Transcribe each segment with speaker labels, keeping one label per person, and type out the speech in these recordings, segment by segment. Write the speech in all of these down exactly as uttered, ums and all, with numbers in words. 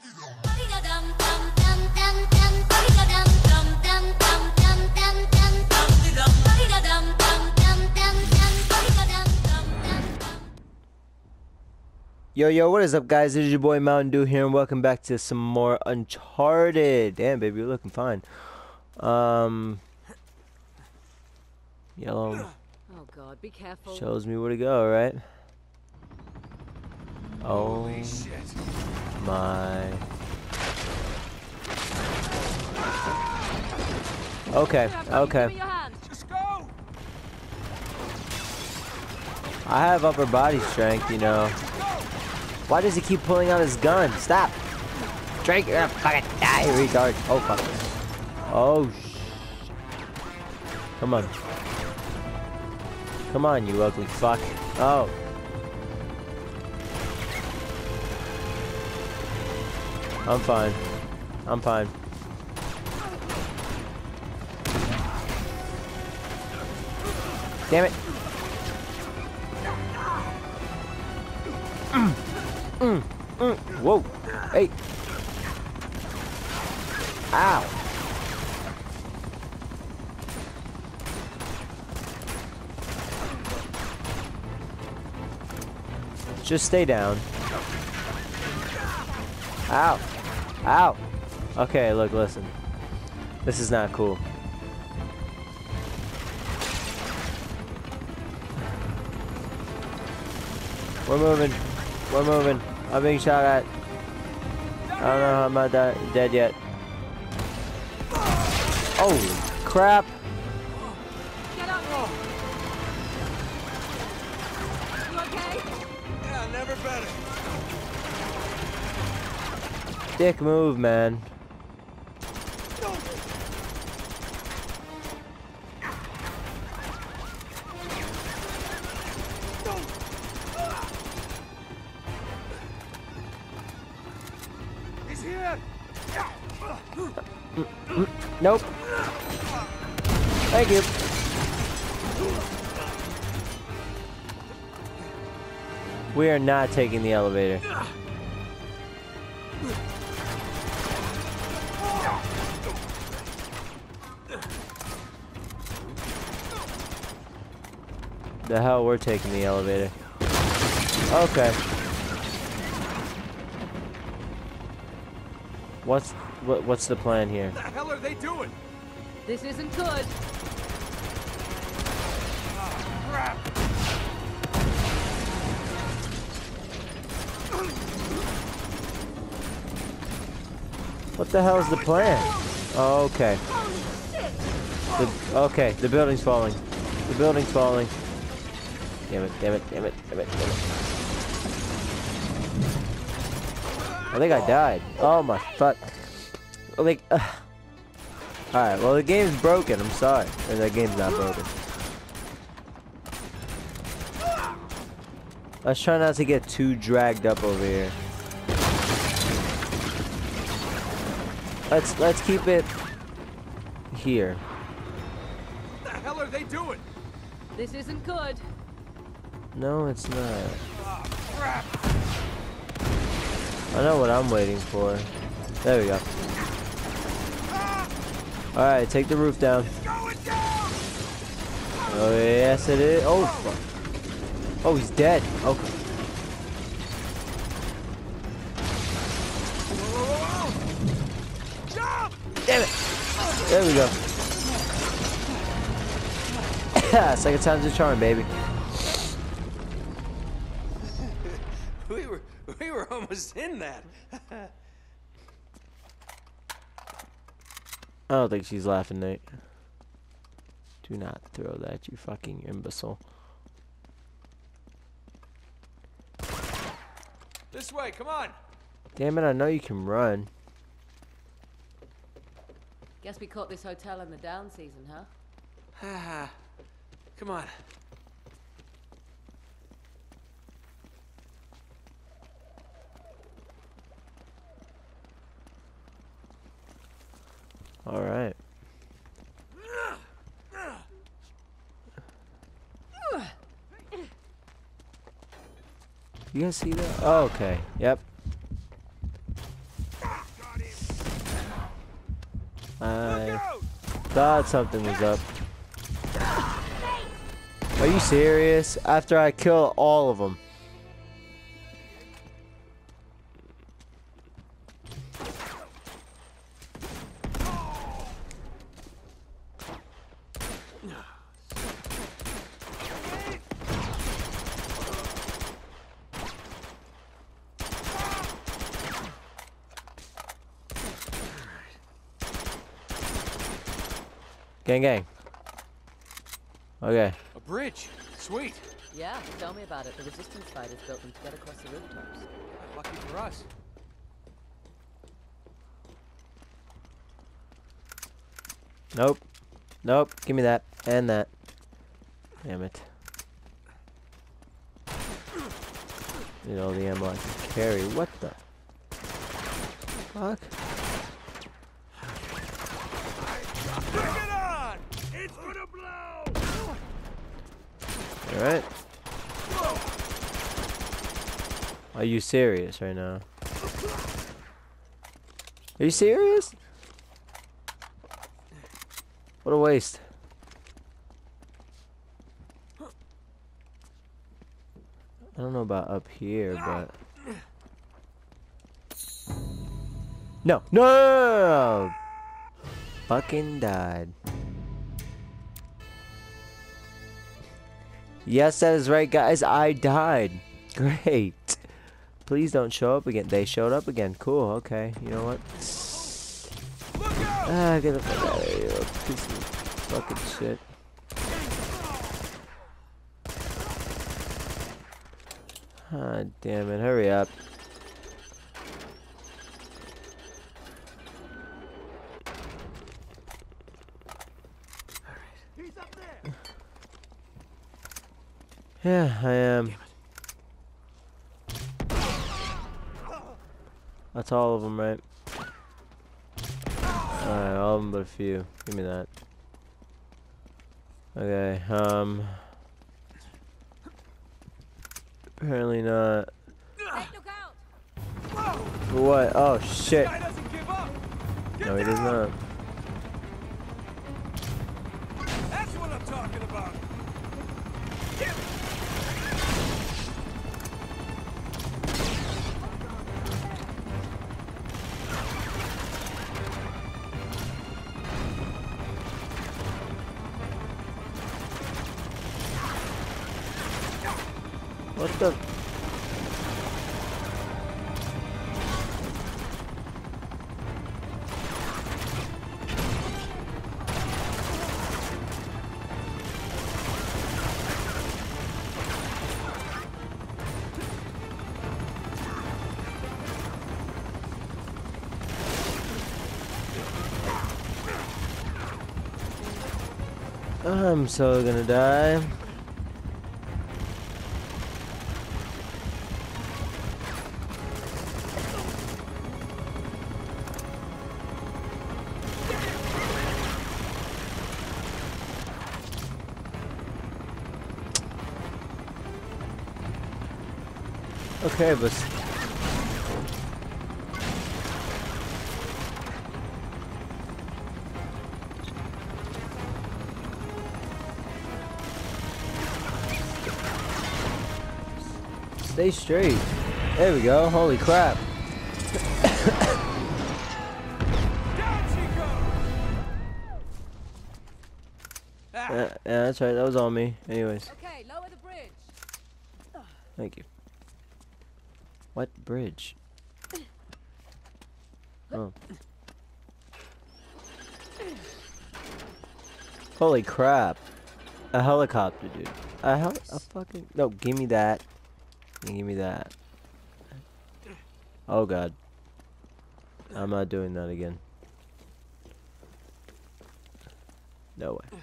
Speaker 1: Yo, yo, what is up, guys? This is your boy Mountain Dew here, and welcome back to some more Uncharted. Damn, baby, you're looking fine. Um, yellow.
Speaker 2: Oh God, be careful.
Speaker 1: Shows me where to go, right? Oh,
Speaker 3: holy shit.
Speaker 1: My. Okay, okay.
Speaker 3: Just go.
Speaker 1: I have upper body strength, you know. Why does he keep pulling out his gun? Stop! Drink it up, fucking die, retard. Oh, fuck. Oh, sh. Come on. Come on, you ugly fuck. Oh. I'm fine. I'm fine. Damn it. Mm. Mm, mm, whoa, hey, ow, just stay down, ow, ow, okay, look, listen, this is not cool. We're moving, we're moving. I'm being shot at. I don't know how I'm not that dead yet. Oh, crap.
Speaker 2: Get up. You okay?
Speaker 3: Yeah, never better.
Speaker 1: Dick move, man. Nope. Thank you. We are not taking the elevator. The hell, we're taking the elevator. Okay. What's what, what's the plan here?
Speaker 3: What the hell are they doing?
Speaker 2: This isn't good.
Speaker 3: Oh, crap.
Speaker 1: What the hell is the plan? Oh, okay. The, okay, the building's falling. The building's falling. Damn it, damn it, damn it, damn it, damn it. I think I died. Oh my fuck. Like, uh. Alright, well the game's broken, I'm sorry. Or that game's not broken. Let's try not to get too dragged up over here. Let's let's keep it here.
Speaker 3: What the hell are they doing?
Speaker 2: This isn't good.
Speaker 1: No, it's not.
Speaker 3: Oh, crap.
Speaker 1: I know what I'm waiting for. There we go. Alright, take the roof down.
Speaker 3: It's going down.
Speaker 1: Oh, yes it is. Oh, fuck. Oh, he's dead. Okay.
Speaker 3: Whoa, whoa, whoa. Jump!
Speaker 1: Damn it. There we go. Second time's a charm, baby.
Speaker 3: we were we were almost in that.
Speaker 1: I don't think she's laughing, Nate. Do not throw that, you fucking imbecile.
Speaker 3: This way, come on.
Speaker 1: Damn it, I know you can run.
Speaker 2: Guess we caught this hotel in the down season, huh?
Speaker 3: Ah, come on.
Speaker 1: All right. You guys see that? Oh, okay. Yep. I thought something was up. Are you serious? After I kill all of them. Gang, gang. Okay.
Speaker 3: A bridge. Sweet.
Speaker 2: Yeah, tell me about it. The resistance fighters built them to get across the rooftops.
Speaker 3: Lucky for us.
Speaker 1: Nope. Nope. Give me that. And that. Damn it. Need all the ammo I can carry. What the fuck?
Speaker 3: Bring it on! It's gonna blow!
Speaker 1: Alright. Are you serious right now? Are you serious? What a waste. I don't know about up here, but... No! No! No, no, no! Fucking died. Yes, that is right, guys. I died. Great. Please don't show up again. They showed up again. Cool. Okay. You know what? Ah, get the fuck out of here. You piece of fucking shit. Ah, damn it. Hurry up. Yeah, I am. That's all of them, right? Alright, all of them but a few. Give me that. Okay, um... apparently not.
Speaker 2: Hey, look out!
Speaker 1: What? Oh, shit.
Speaker 3: Guy doesn't give up. Get
Speaker 1: No, he does
Speaker 3: down.
Speaker 1: not.
Speaker 3: That's what I'm talking about. Get
Speaker 1: What the? I'm so gonna die. Okay, but stay straight. There we go. Holy crap.
Speaker 3: down she goes. Ah,
Speaker 1: Yeah, yeah, that's right. That was all me. Anyways,
Speaker 2: Okay, lower the bridge.
Speaker 1: thank you. What bridge? Oh. Holy crap. A helicopter, dude. A hel- a fucking... No, give me that. Give me that. Oh, God. I'm not doing that again. No way.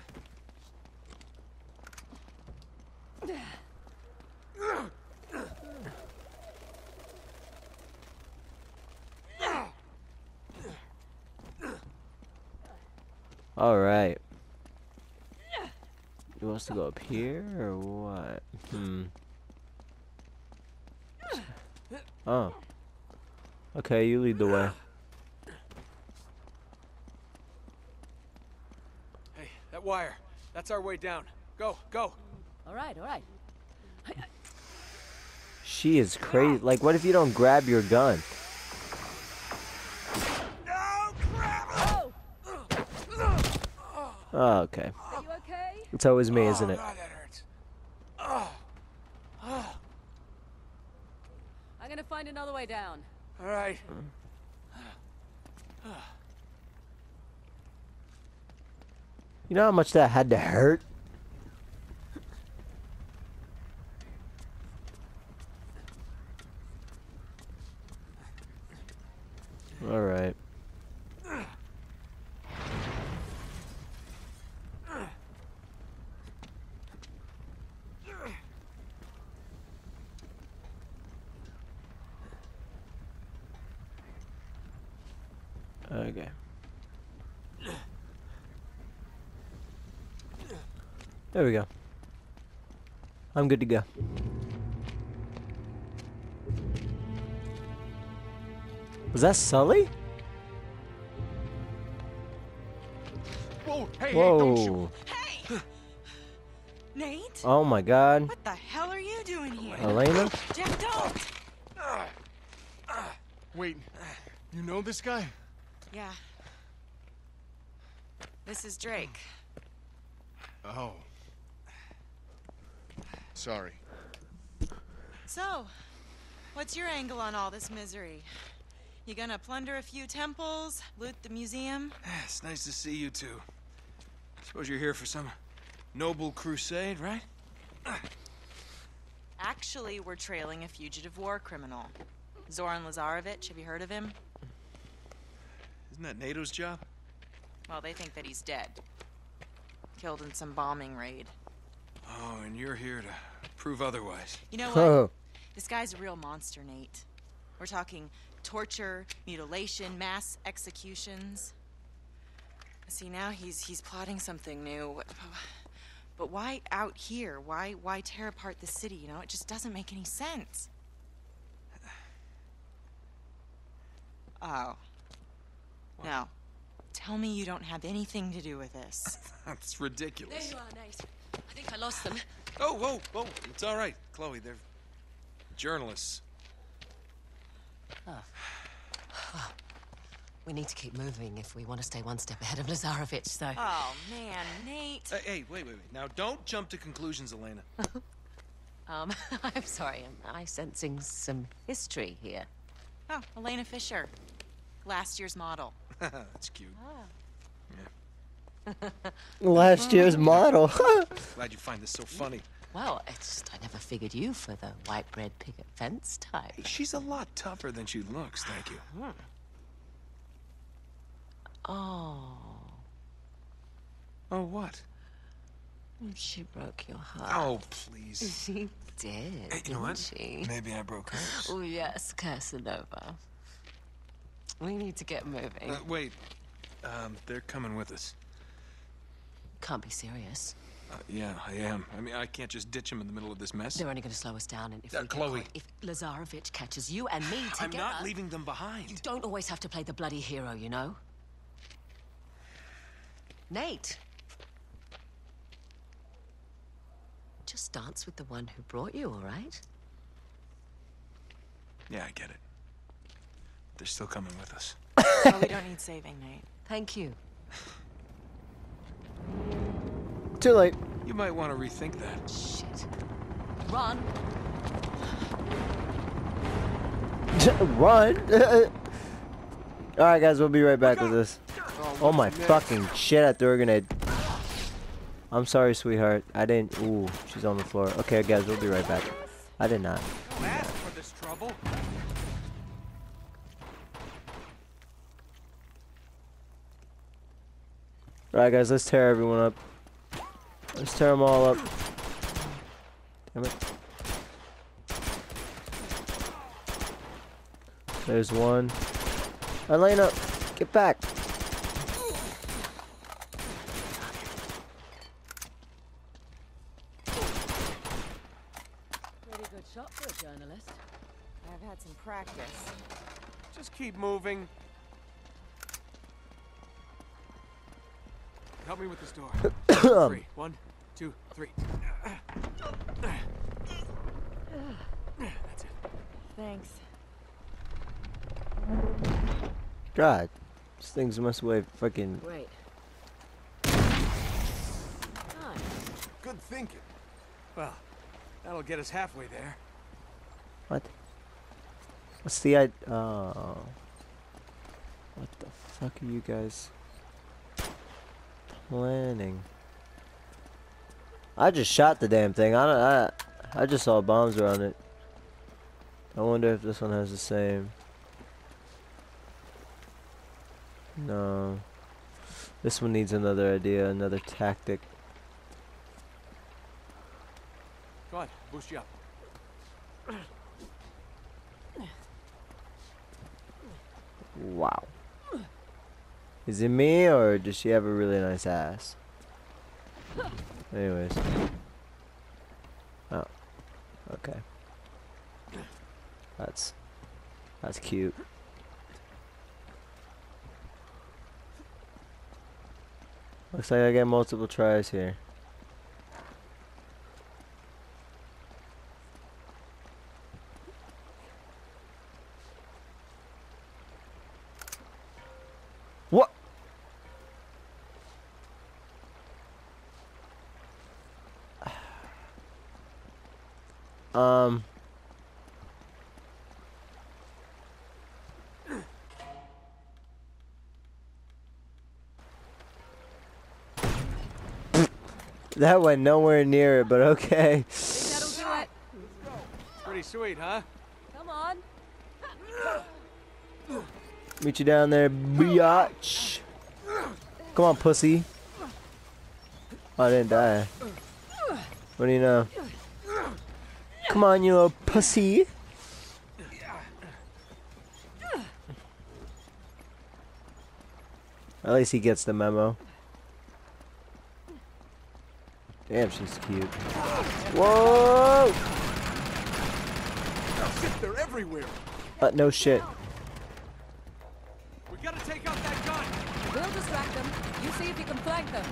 Speaker 1: Alright. He wants to go up here or what? Hmm. Oh. Okay, you lead the way.
Speaker 3: wire. That's our way down. Go, go.
Speaker 2: All right, all right.
Speaker 1: She is crazy. Like, what if you don't grab your gun?
Speaker 3: No, crap!
Speaker 2: Oh,
Speaker 1: Oh, okay.
Speaker 2: are you okay?
Speaker 1: It's always me, isn't
Speaker 3: Oh,
Speaker 1: it?
Speaker 3: God, that hurts. Oh. Oh.
Speaker 2: I'm gonna find another way down.
Speaker 3: All right.
Speaker 1: You know how much that had to hurt? All right. Okay. There we go. I'm good to go. Was that Sully?
Speaker 4: Whoa, hey,
Speaker 1: Whoa.
Speaker 4: hey, don't shoot.
Speaker 5: Hey! Nate?
Speaker 1: Oh my god.
Speaker 5: What the hell are you doing here?
Speaker 1: Elena?
Speaker 5: Jeff, don't!
Speaker 4: Wait, you know this guy?
Speaker 5: Yeah. This is Drake.
Speaker 4: Oh. Sorry.
Speaker 5: So, what's your angle on all this misery? You gonna plunder a few temples, loot the museum?
Speaker 3: It's nice to see you two. Suppose you're here for some noble crusade, right?
Speaker 5: Actually, we're trailing a fugitive war criminal. Zoran Lazarevic, have you heard of him?
Speaker 3: Isn't that NATO's job?
Speaker 5: Well, they think that he's dead. Killed in some bombing raid.
Speaker 3: Oh, and you're here to prove otherwise.
Speaker 5: You know what? This guy's a real monster, Nate. We're talking torture, mutilation, mass executions. See, now he's he's plotting something new. But why out here? Why why tear apart the city, you know? It just doesn't make any sense. Oh. No. Tell me you don't have anything to do with this.
Speaker 3: That's
Speaker 2: There
Speaker 3: ridiculous.
Speaker 2: you are, Nate. I think I lost them.
Speaker 3: Oh, whoa, whoa. It's all right, Chloe. They're journalists.
Speaker 6: We need to keep moving if we want to stay one step ahead of Lazarevic, so...
Speaker 5: Oh, man, Nate.
Speaker 3: Hey, hey, wait, wait, wait. Now, don't jump to conclusions, Elena.
Speaker 6: Um, I'm sorry, am I sensing some history here?
Speaker 5: Oh, Elena Fisher. Last year's model.
Speaker 3: That's cute.
Speaker 1: Last year's model.
Speaker 3: Glad you find this so funny.
Speaker 6: Well, it's just I never figured you for the white bread picket fence type.
Speaker 3: She's a lot tougher than she looks, thank you.
Speaker 6: Oh,
Speaker 3: Oh, what?
Speaker 6: she broke your heart.
Speaker 3: Oh, please.
Speaker 6: She did,
Speaker 3: Hey, you
Speaker 6: didn't
Speaker 3: know what?
Speaker 6: she?
Speaker 3: Maybe I broke hers.
Speaker 6: Oh, yes, Casanova. We need to get moving.
Speaker 3: Uh, wait. Um, they're coming with us.
Speaker 6: Can't be serious.
Speaker 3: Uh, yeah, I am. I mean, I can't just ditch them in the middle of this mess.
Speaker 6: They're only going to slow us down, and if
Speaker 3: Uh,
Speaker 6: we get
Speaker 3: Chloe.
Speaker 6: caught- if Lazarevic catches you and me
Speaker 3: I'm
Speaker 6: together...
Speaker 3: not leaving them behind.
Speaker 6: You don't always have to play the bloody hero, you know? Nate! Just dance with the one who brought you, all right?
Speaker 3: Yeah, I get it. They're still coming with us.
Speaker 5: Oh, we don't need saving, Nate.
Speaker 6: Thank you.
Speaker 1: Too late.
Speaker 3: You might want to rethink that.
Speaker 6: Shit. Run!
Speaker 1: Run. Alright, guys, we'll be right back with this. Oh my fucking shit, I threw a grenade. I'm sorry, sweetheart. I didn't. Ooh, she's on the floor. Okay, guys, we'll be right back. I did not.
Speaker 4: Don't ask for this trouble.
Speaker 1: Alright, guys, let's tear everyone up. Let's tear them all up. Damn it. There's one. Elena, get back.
Speaker 2: Pretty good shot for a journalist.
Speaker 5: I've had some practice.
Speaker 4: Just keep moving.
Speaker 3: help me with this door. Three. One, two, three. That's it.
Speaker 5: Thanks.
Speaker 1: God, this thing's must weigh fucking.
Speaker 2: Great. Nice.
Speaker 3: Good thinking. Well, that'll get us halfway there.
Speaker 1: What? What's the idea? Oh. What the fuck are you guys planning? I just shot the damn thing. I don't. I. I just saw bombs around it. I wonder if this one has the same. No. This one needs another idea, another tactic.
Speaker 3: Go on, boost you up.
Speaker 1: Wow. Is it me or does she have a really nice ass? Anyways. Oh. Okay. That's that's cute. Looks like I get multiple tries here. What? Um. That went nowhere near it, but okay.
Speaker 2: Think that'll do it.
Speaker 3: Pretty sweet, huh?
Speaker 2: Come on.
Speaker 1: Meet you down there, biatch. Come on, pussy. Oh, I didn't die. What do you know? Come on, you little pussy. At least he gets the memo. Damn, she's cute. Whoa!
Speaker 3: Oh, shit, they're everywhere.
Speaker 1: Uh, no shit.
Speaker 3: We gotta take out that gun.
Speaker 2: We'll distract them. You see if you can flank them.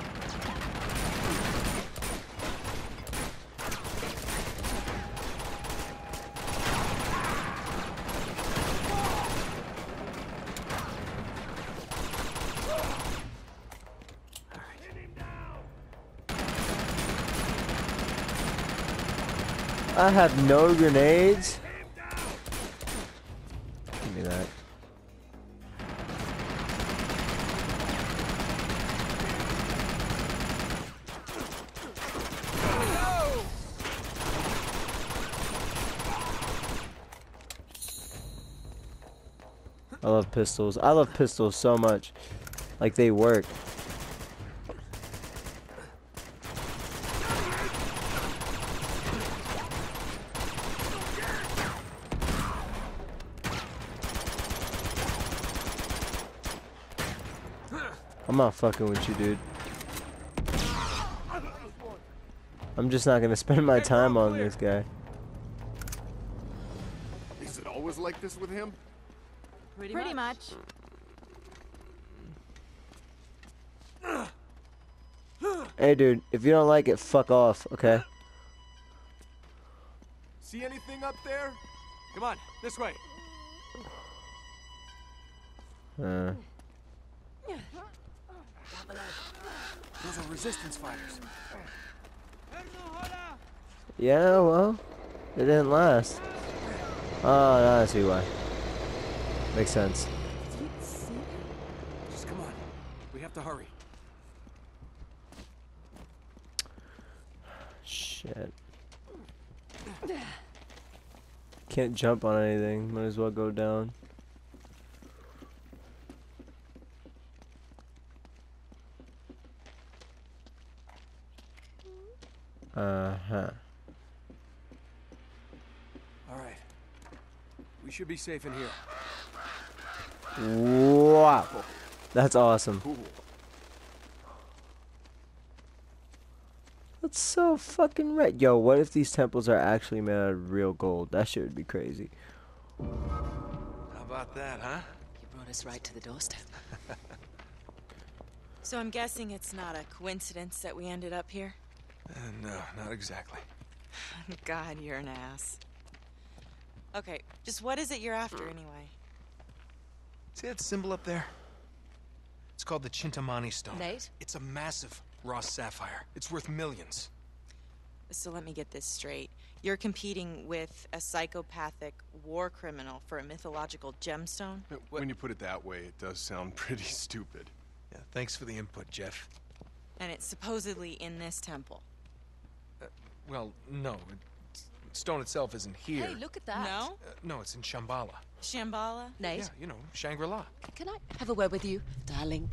Speaker 1: I have no grenades. Give me that. I love pistols. I love pistols so much. Like, they work. I'm not fucking with you, dude. I'm just not gonna spend my time on this guy.
Speaker 4: Is it always like this with him?
Speaker 5: Pretty, Pretty much.
Speaker 1: Hey, dude, if you don't like it, fuck off, okay?
Speaker 3: See anything up there? Come on, this way.
Speaker 1: Uh.
Speaker 3: Those are resistance fighters.
Speaker 1: Yeah, well, it didn't last. Oh, no, I see why. Makes sense.
Speaker 3: Just come on. We have to hurry.
Speaker 1: Shit. Can't jump on anything. Might as well go down. Uh-huh.
Speaker 3: All right. We should be safe in here.
Speaker 1: Wow. That's awesome.
Speaker 4: Cool.
Speaker 1: That's so fucking red. Yo, what if these temples are actually made out of real gold? That shit would be crazy.
Speaker 3: How about that, huh?
Speaker 6: You brought us right to the doorstep.
Speaker 5: So I'm guessing it's not a coincidence that we ended up here?
Speaker 3: Uh, no, not exactly.
Speaker 5: God, you're an ass. Okay, just what is it you're after anyway?
Speaker 3: See that symbol up there? It's called the Chintamani Stone.
Speaker 6: Nate?
Speaker 3: It's a massive raw sapphire. It's worth millions.
Speaker 5: So let me get this straight. You're competing with a psychopathic war criminal for a mythological gemstone?
Speaker 4: When you put it that way, it does sound pretty stupid.
Speaker 3: Yeah, thanks for the input, Jeff.
Speaker 5: And it's supposedly in this temple.
Speaker 3: Uh, well, no. It, stone itself isn't here.
Speaker 6: Hey, look at that.
Speaker 5: No?
Speaker 3: Uh, no, it's in Shambhala.
Speaker 5: Shambhala?
Speaker 6: Nate,
Speaker 3: Yeah, you know, Shangri-La.
Speaker 6: can I have a word with you, darling?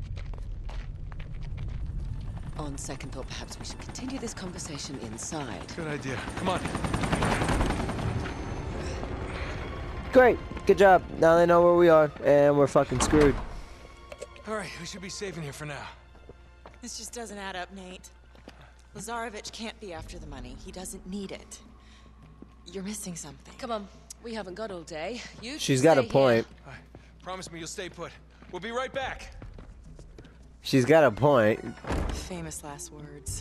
Speaker 6: On second thought, perhaps we should continue this conversation inside.
Speaker 3: Good idea. Come on.
Speaker 1: Great. Good job. Now they know where we are, and we're fucking screwed.
Speaker 3: All right, we should be safe in here for now.
Speaker 5: This just doesn't add up, Nate. Lazarevich can't be after the money. He doesn't need it. You're missing something.
Speaker 6: Come on, we haven't got all day. You
Speaker 1: She's got a
Speaker 6: stay
Speaker 1: point.
Speaker 3: All right, promise me you'll stay put. We'll be right back.
Speaker 1: She's got a point.
Speaker 5: Famous last words.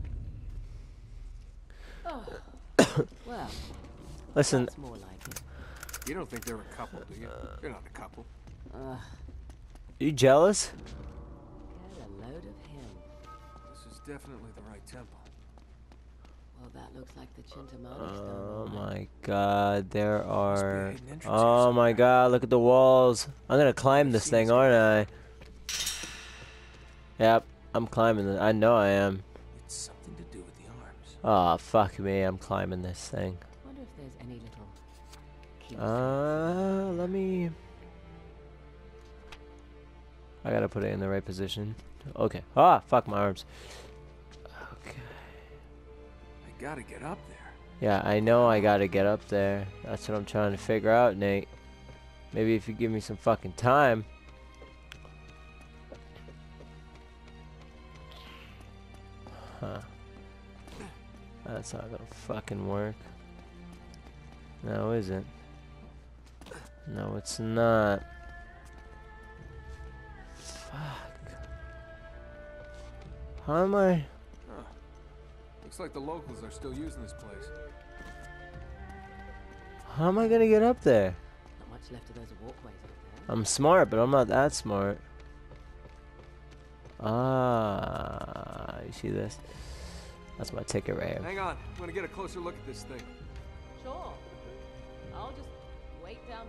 Speaker 6: Here. Oh. Well,
Speaker 1: Listen,
Speaker 6: that's more like it.
Speaker 4: You don't think they're a couple, do you? They're not a couple.
Speaker 6: Uh,
Speaker 1: you jealous?
Speaker 6: get a load of him.
Speaker 4: This is definitely the right temple.
Speaker 6: Well, that looks like the Chintamani
Speaker 1: Oh
Speaker 6: stone.
Speaker 1: my god, there are...
Speaker 3: hidden entrance here
Speaker 1: Oh my
Speaker 3: somewhere.
Speaker 1: god, look at the walls. I'm gonna climb this thing, aren't I? Yep, I'm climbing it. I know I am.
Speaker 3: It's something to do with the arms.
Speaker 1: Oh, fuck me, I'm climbing this thing.
Speaker 6: I wonder if there's any little key.
Speaker 1: Uh, let me... I gotta put it in the right position. Okay. Ah, fuck my arms. Okay.
Speaker 4: I gotta get up there.
Speaker 1: Yeah, I know I gotta get up there. That's what I'm trying to figure out, Nate. Maybe if you give me some fucking time. Huh. That's not gonna fucking work. No, is it? No, it's not. Fuck. How am I?
Speaker 4: Huh. Looks like the locals are still using this place.
Speaker 1: How am I gonna get up there?
Speaker 6: Not much left of those walkways up there.
Speaker 1: I'm smart, but I'm not that smart. Ah, you see this? That's my ticket right here.
Speaker 4: Hang on, I'm gonna get a closer look at this thing.
Speaker 6: Sure. I'll just wait down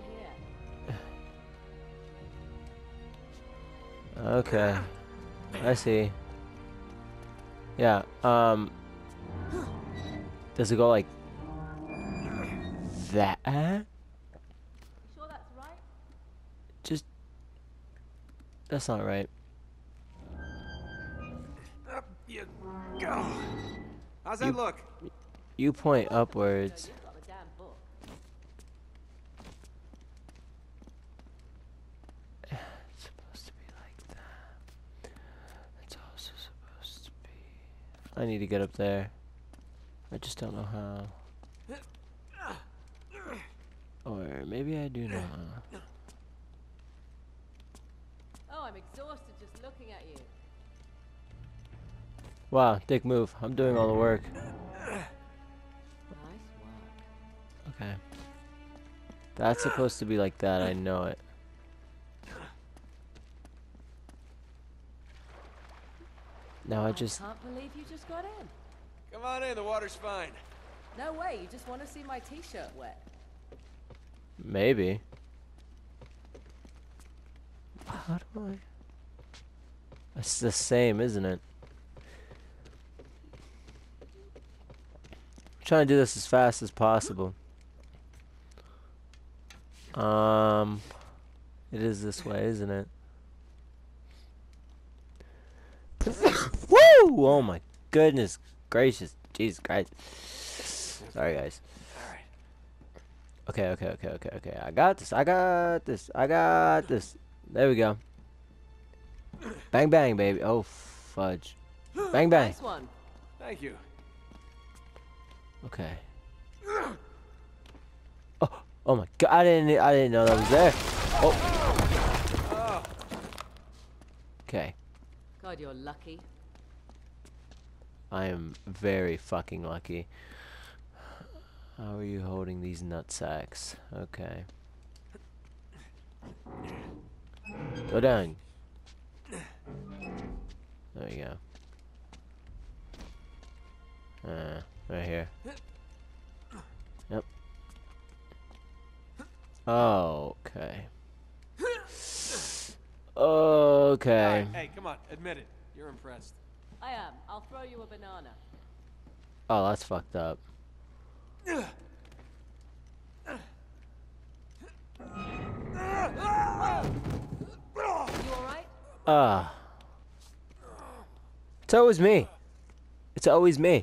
Speaker 6: here.
Speaker 1: Okay. I see. Yeah, um... does it go like... that?
Speaker 6: You sure that's right?
Speaker 1: Just... That's not right.
Speaker 4: Up you go. How's that
Speaker 1: You-
Speaker 4: look?
Speaker 1: You point upwards.
Speaker 6: You've got the damn book.
Speaker 1: It's supposed to be like that. It's also supposed to be... I need to get up there. I just don't know how. Or maybe I do know how.
Speaker 6: Oh, I'm exhausted just looking at you.
Speaker 1: Wow, dick move. I'm doing all the work.
Speaker 6: Nice work.
Speaker 1: Okay. That's supposed to be like that, I know it. Now I just...
Speaker 6: Can't believe you just got in.
Speaker 3: Come on in, the water's fine.
Speaker 6: No way, you just want to see my t-shirt wet.
Speaker 1: Maybe. How do I... It's the same, isn't it? I'm trying to do this as fast as possible. Um... It is this way, isn't it? Woo! Oh my goodness gracious. Jesus Christ. Sorry, guys.
Speaker 3: Alright.
Speaker 1: Okay, okay, okay, okay, okay. I got this. I got this. I got this. There we go. Bang, bang, baby. Oh, fudge. Bang, bang.
Speaker 6: Nice one.
Speaker 4: Thank you.
Speaker 1: Okay. Oh, oh my God! I didn't. I didn't know that was there. Oh. Okay.
Speaker 2: God, you're lucky.
Speaker 1: I am very fucking lucky. How are you holding these nut sacks? Okay. Go down. There you go. Uh, right here. Yep. Okay. Okay.
Speaker 4: Hey, come on, admit it. You're impressed.
Speaker 2: I am. I'll throw you a banana.
Speaker 1: Oh, that's fucked up.
Speaker 2: You alright?
Speaker 1: Ah. It's always me. It's always me.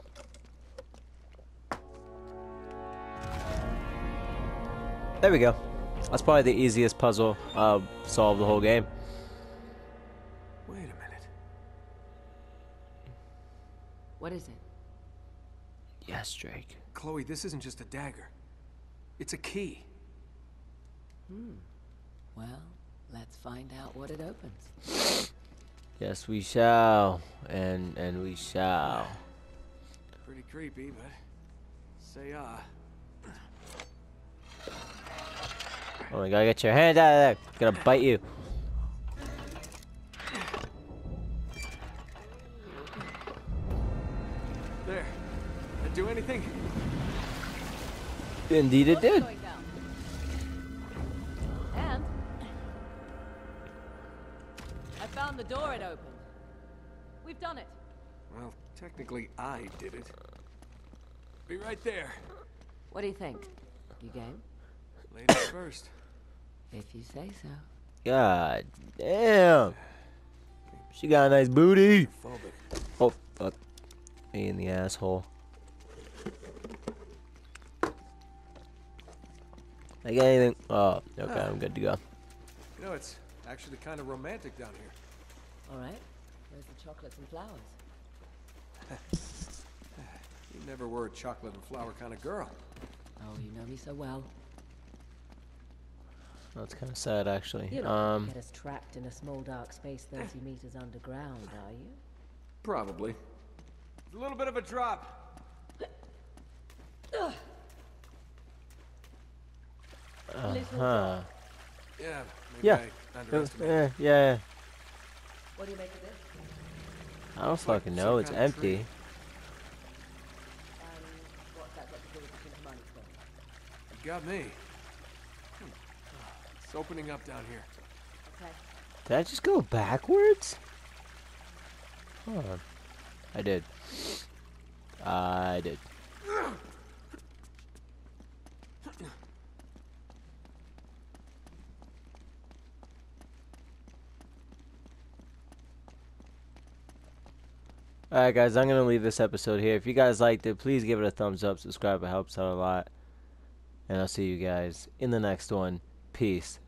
Speaker 1: There we go. That's probably the easiest puzzle uh solve the whole game.
Speaker 4: Wait a minute.
Speaker 2: What is it?
Speaker 1: Yes, Drake.
Speaker 4: Chloe, this isn't just a dagger. It's a key.
Speaker 2: Hmm. Well, let's find out what it opens.
Speaker 1: Yes, we shall, and and we shall.
Speaker 4: Pretty creepy, but say ah.
Speaker 1: Oh my god, get your hands out of there! I'm gonna bite you.
Speaker 4: There. That do anything?
Speaker 1: Indeed, it did.
Speaker 2: Going down. And I found the door it opened. We've done it.
Speaker 4: Well, technically I did it. Be right there.
Speaker 2: What do you think? You game?
Speaker 4: Ladies first.
Speaker 2: If you say so.
Speaker 1: God damn. She got a nice booty.
Speaker 4: Phobic.
Speaker 1: Oh, fuck. Me in the asshole. I got anything? Oh, okay, I'm good to go.
Speaker 4: You know, it's actually kind of romantic down here.
Speaker 2: All right. Where's the chocolates and flowers?
Speaker 4: You never were a chocolate and flower kind of girl.
Speaker 2: Oh, you know me so well.
Speaker 1: That's kind of sad, actually.
Speaker 2: You're not
Speaker 1: Um,
Speaker 2: gonna get us trapped in a small dark space thirty meters underground, are you?
Speaker 4: Probably. It's a little bit of a drop.
Speaker 1: uh
Speaker 2: Little
Speaker 1: huh.
Speaker 4: Yeah, maybe
Speaker 1: Yeah.
Speaker 4: I underestimated.
Speaker 1: Yeah, yeah.
Speaker 2: What do you make of this?
Speaker 1: I don't fucking
Speaker 4: some
Speaker 1: know. It's
Speaker 4: kind of tree.
Speaker 1: empty.
Speaker 2: And what's that got to do with the tin of money thing?
Speaker 4: You got me. Hmm. It's opening up down here.
Speaker 2: Okay.
Speaker 1: Did I just go backwards? Hold on. I did. I did. Alright guys, I'm going to leave this episode here. If you guys liked it, please give it a thumbs up, subscribe, it helps out a lot. And I'll see you guys in the next one. Peace.